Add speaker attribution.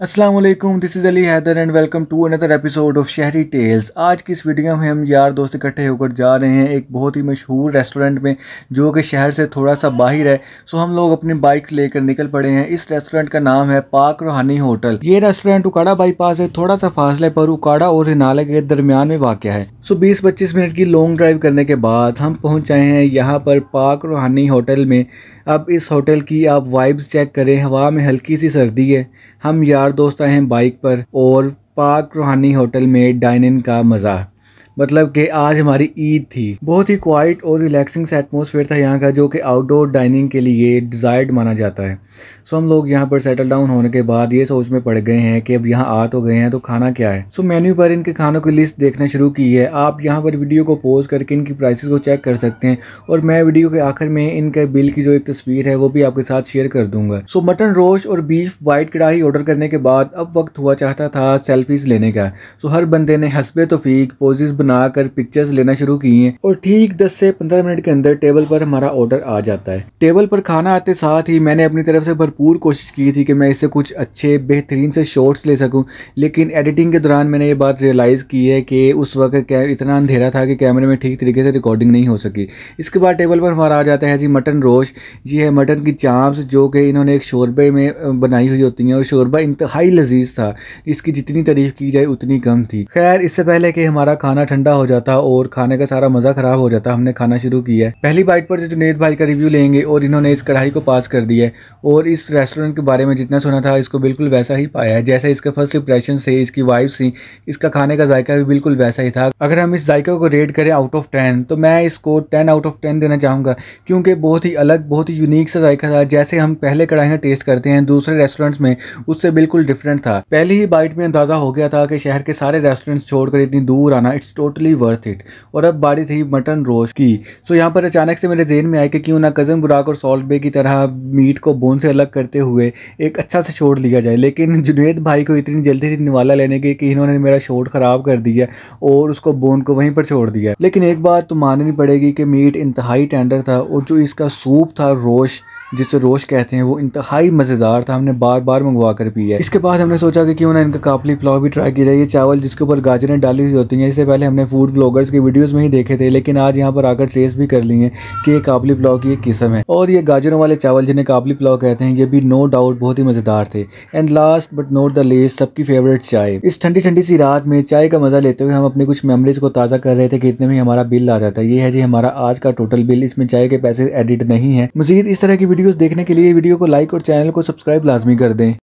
Speaker 1: अस्सलाम वालेकुम, this is Ali Haider and welcome to another episode of Shehri Tales. आज की इस वीडियो में हम यार दोस्त इकट्ठे होकर जा रहे हैं एक बहुत ही मशहूर रेस्टोरेंट में जो कि शहर से थोड़ा सा बाहर है। सो हम लोग अपनी बाइक्स लेकर निकल पड़े हैं। इस रेस्टोरेंट का नाम है पाक रूहानी होटल। ये रेस्टोरेंट उकाड़ा बाईपास से थोड़ा सा फासले पर उकाड़ा और हिनाले के दरमियान में वाक़या है। सो 20-25 मिनट की लॉन्ग ड्राइव करने के बाद हम पहुँच आए हैं यहाँ पर पाक रूहानी होटल में। अब इस होटल की आप वाइब्स चेक करें, हवा में हल्की सी सर्दी है। हम यार दोस्त आए हैं बाइक पर और पाक रूहानी होटल में डाइनिंग का मज़ा, मतलब कि आज हमारी ईद थी। बहुत ही क्वाइट और रिलैक्सिंग सा एटमॉस्फेयर था यहाँ का, जो कि आउटडोर डाइनिंग के लिए डिज़ायर्ड माना जाता है। सो हम लोग यहाँ पर सेटल डाउन होने के बाद ये सोच में पड़ गए हैं कि अब यहाँ आ तो गए हैं तो खाना क्या है। सो मेन्यू पर इनके खानों की लिस्ट देखना शुरू की है। आप यहाँ पर वीडियो को पॉज करके इनकी प्राइसेस को चेक कर सकते हैं और मैं वीडियो के आखिर में इनके बिल की जो एक तस्वीर है वो भी आपके साथ शेयर कर दूंगा। सो मटन रोस्ट और बीफ वाइट कढ़ाई ऑर्डर करने के बाद अब वक्त हुआ चाहता था सेल्फीज लेने का। सो हर बंदे ने हस्बे तौफीक पोजेस बनाकर पिक्चर्स लेना शुरू की हैं और ठीक 10 से 15 मिनट के अंदर टेबल पर हमारा ऑर्डर आ जाता है। टेबल पर खाना आते साथ ही मैंने अपनी तरफ से भरपूर कोशिश की थी कि मैं इससे कुछ अच्छे बेहतरीन से शॉट्स ले सकूं, लेकिन एडिटिंग के दौरान मैंने ये बात रियलाइज़ की है कि उस वक्त इतना अंधेरा था कि कैमरे में ठीक तरीके से रिकॉर्डिंग नहीं हो सकी। इसके बाद टेबल पर हमारा आ जाता है जी मटन रोस्ट। ये है मटन की चाम्स जो कि इन्होंने एक शोरबे में बनाई हुई होती हैं और शोरबा इंतहाई लजीज था। इसकी जितनी तारीफ़ की जाए उतनी कम थी। खैर, इससे पहले कि हमारा खाना ठंडा हो जाता और खाने का सारा मज़ा ख़राब हो जाता, हमने खाना शुरू किया है। पहली बाइट पर जुनैद भाई का रिव्यू लेंगे और इन्होंने इस कढ़ाई को पास कर दिया है और इस रेस्टोरेंट के बारे में जितना सुना था इसको बिल्कुल वैसा ही पाया है जैसे इसके फर्स्ट इंप्रेशन से इसकी वाइब्स थी। इसका खाने का जायका भी बिल्कुल वैसा ही था। अगर हम इस जायका को रेट करें आउट ऑफ 10 तो मैं इसको 10 आउट ऑफ 10 देना चाहूँगा, क्योंकि बहुत ही अलग, बहुत ही यूनिक सा जायका था। जैसे हम पहले कढ़ाइयाँ टेस्ट करते हैं दूसरे रेस्टोरेंट्स में, उससे बिल्कुल डिफरेंट था। पहली ही बाइट में अंदाज़ा हो गया था कि शहर के सारे रेस्टोरेंट्स छोड़कर इतनी दूर आना इट्स टोटली वर्थ इट। और अब बारी थी मटन रोस्ट की। सो यहाँ पर अचानक से मेरे जेहन में आया कि क्यों ना कज़न बुराक और सॉल्ट बे की तरह मीट को बोन से अलग करते हुए एक अच्छा सा शॉट लिया जाए। लेकिन जुनैद भाई को इतनी जल्दी थी निवाला लेने की कि इन्होंने मेरा शॉट ख़राब कर दिया और उसको बोन को वहीं पर छोड़ दिया। लेकिन एक बात तो माननी पड़ेगी कि मीट इंतहाई टेंडर था और जो इसका सूप था रोश, जिसे रोश कहते हैं, वो इंतहाई मज़ेदार था। हमने बार बार मंगवा कर पिया। इसके बाद हमने सोचा कि क्यों ना इनका काबली पुलाव भी ट्राई किया जाए। ये चावल जिसके ऊपर गाजरें डाली हुई होती हैं, इससे पहले हमने फूड व्लॉगर्स के वीडियोस में ही देखे थे, लेकिन आज यहाँ पर आकर ट्रेस भी कर लिए कि ये काबली पुलाव की एक किस्म है। और ये गाजरों वाले चावल जिन्हें काबली पुलाव कहते हैं, ये भी नो डाउट बहुत ही मज़ेदार थे। And last but not the least, सबकी फेवरेट चाय। इस ठंडी ठंडी सी रात में चाय का मज़ा लेते हुए हम अपनी कुछ मेमोरीज को ताज़ा कर रहे थे कि इतने में हमारा बिल आ जाता है। ये है जी हमारा आज का टोटल बिल। इसमें चाय के पैसे एडिट नहीं है। मज़ीद इस तरह की वीडियोस देखने के लिए वीडियो को लाइक और चैनल को सब्सक्राइब लाजमी कर दें।